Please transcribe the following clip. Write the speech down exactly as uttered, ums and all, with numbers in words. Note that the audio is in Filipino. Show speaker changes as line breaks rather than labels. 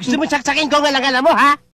Gusto mo saksakin ko ang alangala mo, ha?